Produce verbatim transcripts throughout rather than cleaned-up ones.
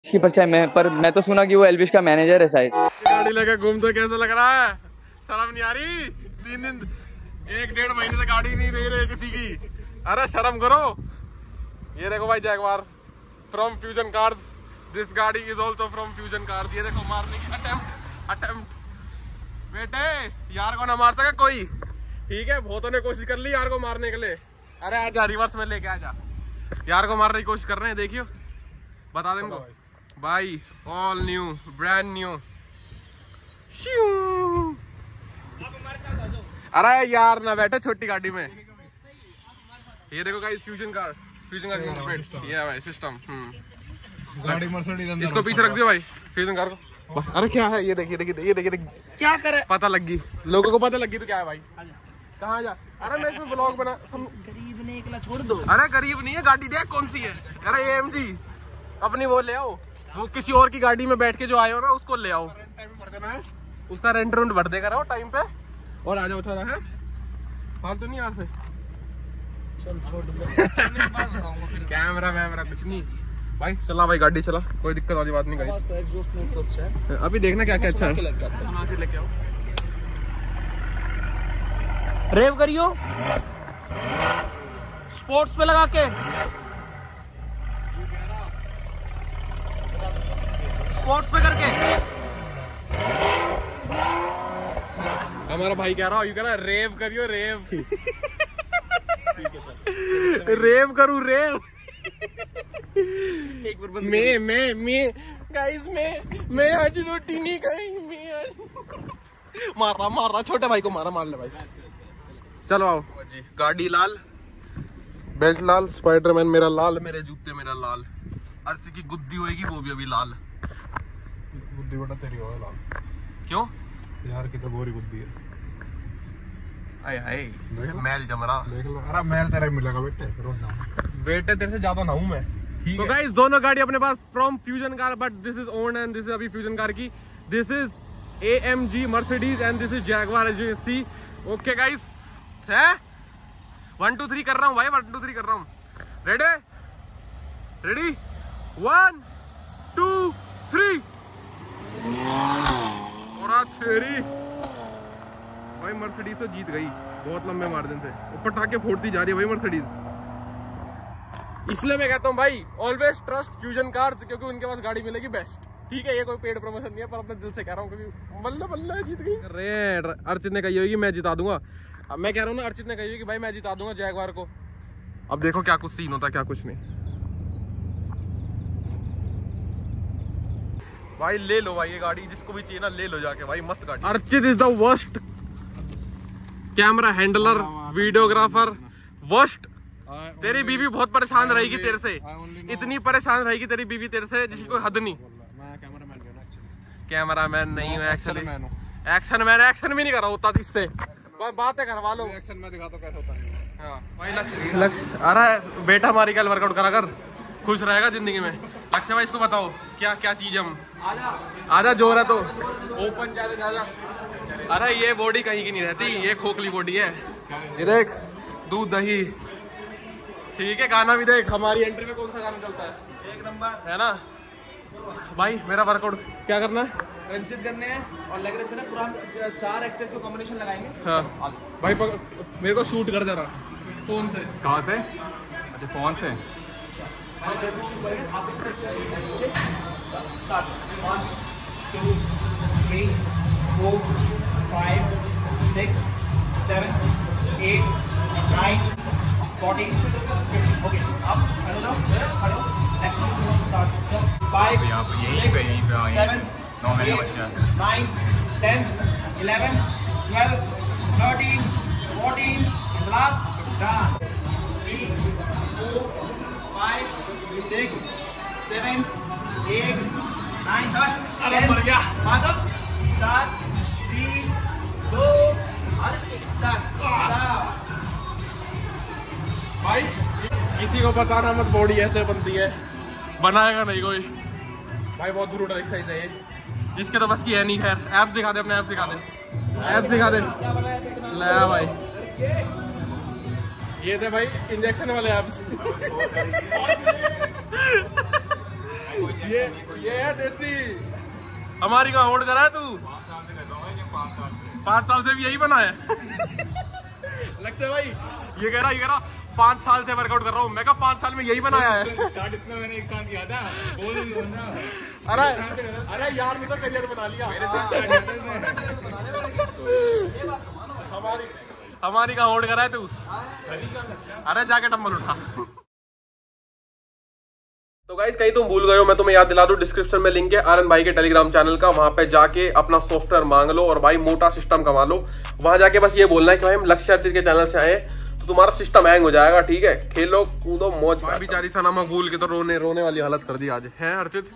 की परछाई मैं पर मैं तो सुना कि वो एल्विश का मैनेजर है शायद। गाड़ी लेके घूमते कैसा लग रहा है? शर्म नहीं आ रही? तीन दिन एक डेढ़ महीने से गाड़ी नहीं दे रहे किसी की। अरे शर्म करो। ये देखो भाई Jaguar from Fusion cars. This गाड़ी is also from Fusion cars. ये देखो मारने की अटेम्प्ट अटेम्प्ट बेटे यार को ना मार सके कोई, ठीक है? बहुतों ने कोशिश कर ली यार को मारने के लिए। अरे आजा रिवर्स में लेके आजा, यार को मारने की कोशिश कर रहे हैं। देखियो बता दें इनको भाई ऑल न्यू ब्रांड न्यू। अरे यार ना बैठे छोटी गाड़ी में। ये देखो guys Fusion car Fusion car interprets ये भाई सिस्टम। गाड़ी मर्सिडीज इसको पीछे रख दियो भाई फ्यूजन कार को। अरे क्या है ये देखिए देखिए ये देखिए क्या करे पता लग गई लोगों को पता लग गई तो क्या है भाई कहाँ जा। अरे मैं इसमें ब्लॉग बना गरीब ने एकला छोड़ दो। अरे गरीब नहीं है गाड़ी देख कौन सी है। अरे ए एम जी अपनी वो ले आओ, वो किसी और की गाड़ी में बैठ के जो आए हो ना उसको ले आओ, उसका रेंट रेंट भर देगा रहो टाइम पे और आ जाओ। चला है फालतू नहीं यार से चल छोड़ दो। कैमरा वैमरा कुछ नहीं भाई। चला भाई गाड़ी चला, कोई दिक्कत वाली बात नहीं गाइस। तो एग्जॉस्ट नहीं तो अच्छा है। अभी देखना क्या क्या अच्छा है। सुना के लेके आओ। रेव करियो स्पोर्ट्स पे लगा के, स्पोर्ट्स पे करके। हमारा भाई कह रहा है, कह रहा है रेव करियो रेव। रेव करूँ रेव। एक बार मैं मैं मैं गाइस मैं मैं आज रोटी नहीं खाई। मैं मार रहा मार रहा छोटे भाई को मारा मार ले भाई। चलो आओ जी। गाड़ी लाल, बेल्ट लाल, स्पाइडरमैन मेरा लाल, मेरे जूते मेरा लाल, अर्ची की गुद्दी होएगी वो भी अभी लाल। गुद्दी बेटा तेरी हो लाल क्यों यार की तो गोरी गुद्दी है। आए हाय मैल जमरा देख लो। अरे मैल तेरा मिलेगा बेटे रोज ना बेटे तेरे से ज्यादा ना हूं मैं। तो गाइस दोनों गाड़ी अपने पास from Fusion car but this is owned and this is अभी फ्यूजन कार की। This is A M G Mercedes and this is Jaguar as you see. Okay guys है वन टू थ्री कर रहा हूँ भाई वन टू थ्री कर रहा हूँ। Ready ready one two three. और छेरी भाई मर्सिडीज तो जीत गई बहुत लंबे मार्जिन से। पटाखे फोड़ती जा रही है भाई मर्सिडीज। इसलिए मैं कहता हूँ भाई ऑलवेज ट्रस्ट फ्यूजन कार्स क्योंकि उनके पास गाड़ी मिलेगी बेस्ट। ठीक है ये कोई पेड प्रमोशन नहीं है पर अपने दिल से कह रहा हूँ क्योंकि बल्ले बल्ले जीत गई। अरे अर्चित ने कही होगी मैं जिता दूंगा। अब मैं कह रहा हूँ ना अर्चित ने कही होगी भाई मैं जिता दूंगा जैगवार को। अब देखो क्या कुछ सीन होता क्या कुछ नहीं। भाई ले लो भाई ये गाड़ी जिसको भी चाहिए ना ले लो जाके भाई मस्त गाड़ी। Archit is the worst camera handler videographer worst. तेरी बीवी बहुत परेशान रहेगी तेरे से, इतनी परेशान रहेगी तेरी बीवी तेरे से जिसकी कोई हद नहीं। कैमरा मैन नहीं हूँ एक्चुअली, एक्शन मैन एक्शन भी नहीं करा होता इससे बातें करवा लो। एक्शन में दिखा तो कैसे होता है। लक्ष्य अरे बेटा हमारी कल वर्कआउट करा कर खुश रहेगा जिंदगी में। लक्ष्य भाई इसको बताओ क्या क्या चीज हम आजा जोर है तो ओपन चैलेंज आजा। अरे ये बॉडी कहीं की नहीं रहती, ये खोखली बॉडी है। ये देख दूध दही ठीक है। गाना भी देख हमारी एंट्री में कौन सा गाना चलता है एक नंबर है ना भाई। मेरा वर्कआउट क्या करना है क्रंचेस करने हैं और लेग रेस करना है। पूरा हम चार एक्सरसाइज को कॉम्बिनेशन लगाएंगे। हाँ भाई पक, मेरे को शूट कर जरा फोन से। कहाँ से? अच्छा फोन से। One two three four five six seven eight nine fourteen fifteen. Okay अब खड़े रहो खड़े रहो। Next start five six seven nine ten eleven twelve thirteen fourteen last down three four five six seven eight nine दस मर गया पाँच सात तीन दो भाई किसी को बताना मत बॉडी ऐसे बनती है, बनाएगा नहीं कोई भाई। बहुत ब्रूटल एक्सरसाइज है ये, इसके तो बस की है नहीं। खैर ऐप्स दिखा दे अपने ऐप्स दिखा दे ऐप्स दिखा दे ले भाई। ये थे भाई इंजेक्शन वाले ऐप्स। ये ये है देसी। हमारी का होल्ड करा है तू? पाँच साल से भी यही बना है। लगता है भाई ये कह रहा ये कह रहा पाँच साल से वर्कआउट कर रहा हूँ। मैं कहा पाँच साल में यही बनाया है। स्टार्ट इसमें मैंने एक साल किया था। बोल अरे अरे यार मैं तो करियर बना लिया। हमारी हमारी का होल्ड करा है तू? अरे जाके डंबल उठा। तो गाइस कहीं तुम भूल गए हो, मैं तुम्हें याद दिला दूं, डिस्क्रिप्शन में लिंक है आर्यन भाई के टेलीग्राम चैनल का। वहां पे जाके अपना सॉफ्टवेयर मांग लो और भाई मोटा सिस्टम कमा लो। वहां जाके बस ये बोलना है कि भाई हम लक्ष्य अर्चित के चैनल से आए, तो तुम्हारा सिस्टम हैंग हो जाएगा। ठीक है, खेलो कूदो मौज। बेचारी सना मकबूल की तो रोने रोने वाली हालत कर दी आज है अर्चित।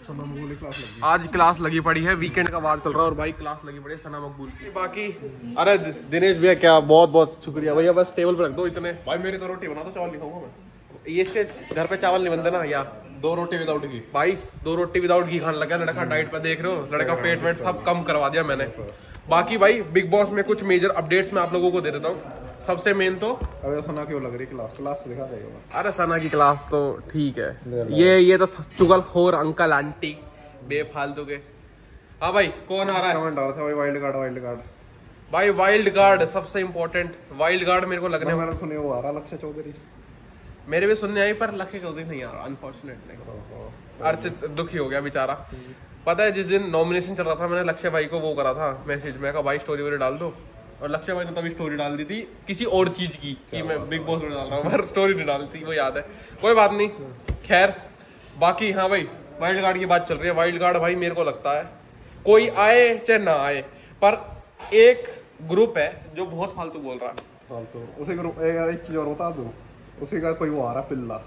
आज क्लास लगी पड़ी है, वीकेंड का वार चल रहा है और भाई क्लास लगी पड़ी है सना मकबूल की। बाकी अरे दिनेश भैया क्या बहुत बहुत शुक्रिया भैया, बस टेबल पर रख दो इतने। भाई मेरी तो रोटी बना दो, चावल नहीं खाऊंगा मैं। ये इसके घर पे चावल नहीं बनते ना, या दो रोटी विदाउट घी। भाई दो रोटी विदाउट घी खाने लगा लड़का, डाइट पे देख रहे हो, लड़का पेट वेट सब कम करवा दिया मैंने। बाकी भाई बिग बॉस में कुछ मेजर अपडेट्स मैं आप लोगों को दे देता हूँ। सबसे मेन तो अबे सना क्यों लग रही क्लास क्लास दिखा देगा। अरे सना की क्लास तो ठीक है, ये ये तो चुगलखोर अंकल आंटी बेफालतू के। हाँ भाई कौन आ रहा है? कमेंट आ रहा था भाई वाइल्ड कार्ड वाइल्ड कार्ड भाई वाइल्ड कार्ड सबसे इम्पोर्टेंट। वाइल्ड कार्ड मेरे को लगने मैंने सुने वो आ रहा लक्ष्य चौधरी। मेरे भी सुनने आई पर लक्ष्य चौधरी नहीं आ रहा अनफॉर्चुनेटली। अर्चित दुखी हो गया बेचारा। पता है जिस दिन नॉमिनेशन चल रहा था मैंने लक्ष्य भाई को वो करा था मैसेज, मैं कहा भाई स्टोरी वोरी डाल दो, और लक्ष्य भाई ने तभी स्टोरी डाल दी थी किसी और चीज की कि मैं बिग बॉस में डाल रहा हूँ, पर स्टोरी नहीं डाली थी, वो याद है। कोई बात नहीं, खैर। बाकी हाँ भाई वाइल्ड कार्ड की बात चल रही है। वाइल्ड कार्ड भाई मेरे को लगता है कोई आए चाहे ना आए, पर एक ग्रुप है जो बहुत फालतू बोल रहा है। फालतू उसी ग्रुप एक चीज और बता दूं, उसी का कोई वो आ रहा पिल्ला।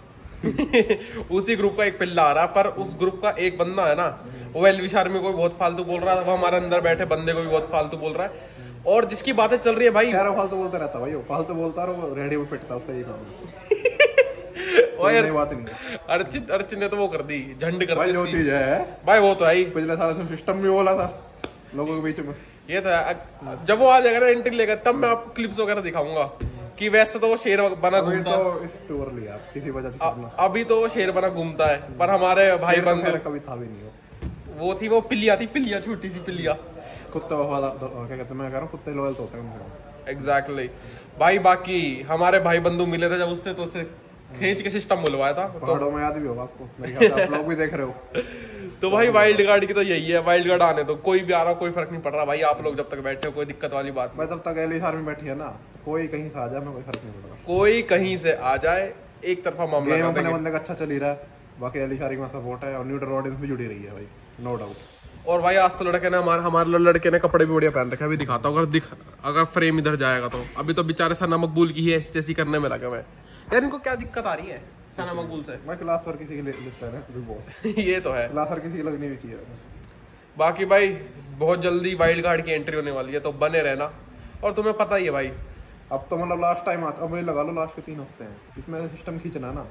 उसी ग्रुप का एक पिल्ला आ रहा, पर उस ग्रुप का एक बंदा है ना, वो एलवी आर्मी को भी बहुत फालतू बोल रहा है, वो हमारे अंदर बैठे बंदे को भी बहुत फालतू बोल रहा है। और जिसकी बातें चल रही है भाई यार फालतू बोलता रहता भाई, वो फालतू बोलता रहा, वो रेडी में पिटता उसका ये काम है। बात नहीं। अर्चित अर्चित ने तो वो कर दी, झंड कर भाई दी जो चीज है भाई वो तो आई। पिछले साल से सिस्टम भी बोला था लोगों के बीच में, ये तो है। जब वो आ जाएगा ना एंट्री लेकर, तब मैं आपको क्लिप्स वगैरह दिखाऊंगा कि वैसे तो वो शेर बना घूमता तो टूर लिया किसी वजह से करना। अभी तो वो शेर बना घूमता है, पर हमारे भाई बंधु कभी था भी नहीं हो। वो थी वो पिल्लिया थी, पिल्लिया छोटी सी पिल्लिया। कुत्ते वफादार क्या कहते हैं, मैं कह रहा हूँ कुत्ते लॉयल तो होते हैं कम से कम। एग्जैक्टली भाई। बाकी हमारे भाई बंधु मिले थे जब उससे, तो उससे खींच के सिस्टम बुलवाया था। पहाड़ों में याद भी होगा आपको, मेरे ख्याल से आप लोग भी देख रहे हो। तो भाई वाइल्ड कार्ड की तो यही है, वाइल्ड कार्ड आने तो कोई भी आ रहा कोई फर्क नहीं पड़ रहा भाई। आप लोग जब तक बैठे हो कोई दिक्कत वाली बात मैं जब तक एली में बैठी है ना, कोई कहीं से आ जाए मैं कोई फर्क नहीं पड़ रहा। कोई कहीं से आ जाए, एक तरफा मामला गेम अपने बंदे का अच्छा चल ही रहा है। बाकी एली में सपोर्ट है और न्यूट्रल ऑडियंस भी जुड़ी रही है भाई, नो डाउट। और भाई आज तो लड़के ने हमारे हमारे लड़के ने कपड़े भी बढ़िया पहन रखे, अभी दिखाता हूँ अगर दिख अगर फ्रेम इधर जाएगा तो। अभी तो बेचारे सना मकबूल की ही ऐसी तैसी करने में लगे हुए। यार इनको क्या दिक्कत आ रही है सना मकबूल से? मैं क्लास पर किसी की लिस्ट है ना बिग बॉस। ये तो है, क्लास पर किसी की लगनी भी चाहिए। बाकी भाई बहुत जल्दी वाइल्ड कार्ड की एंट्री होने वाली है, तो बने रहना। और तुम्हें पता ही है भाई, अब तो मतलब लास्ट टाइम आता, अब मुझे लगा लो लास्ट के तीन हफ्ते हैं, इसमें सिस्टम खींचना है ना,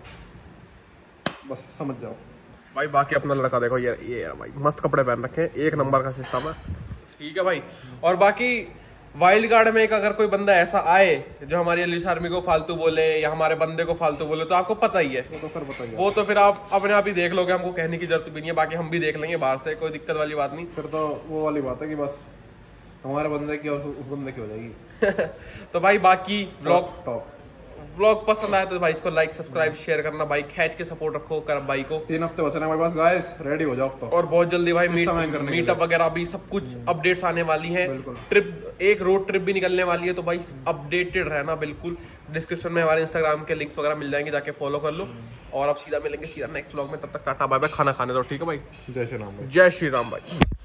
बस समझ जाओ भाई। बाकी अपना लड़का देखो, ये ये है भाई, मस्त कपड़े पहन रखे हैं, एक नंबर का सिस्टम है। ठीक है भाई। और बाकी वाइल्ड कार्ड में एक अगर कोई बंदा ऐसा आए जो हमारी एलिश आर्मी को फालतू बोले या हमारे बंदे को फालतू बोले, तो आपको पता ही है वो तो फिर बताइए। वो तो फिर आप अपने आप ही देख लोगे, हमको कहने की जरूरत भी नहीं है। बाकी हम भी देख लेंगे बाहर से, कोई दिक्कत वाली बात नहीं। फिर तो वो वाली बात है कि बस हमारे बंदे की और उस बंदे की हो जाएगी। तो भाई बाकी व्लॉग टॉप व्लॉग पसंद आया तो भाई इसको लाइक सब्सक्राइब शेयर करना भाई, खींच के सपोर्ट रखो कर भाई को। तीन हफ्ते बचे हमारे पास गाइस, रेडी हो जाओ तो। और बहुत जल्दी भाई मीट करने मीटअप वगैरह भी सब कुछ अपडेट्स आने वाली है। ट्रिप एक रोड ट्रिप भी निकलने वाली है, तो भाई अपडेटेड रहना बिल्कुल। डिस्क्रिप्शन में हमारे इंस्टाग्राम के लिंक्स वगैरह मिल जाएंगे, जाके फॉलो कर लो। और अब सीधा मिलेंगे सीधा नेक्स्ट व्लॉग में, तब तक टाटा बाय बाय, खाना खाने दो। ठीक है भाई, जय श्री राम भाई। जय श्री राम भाई।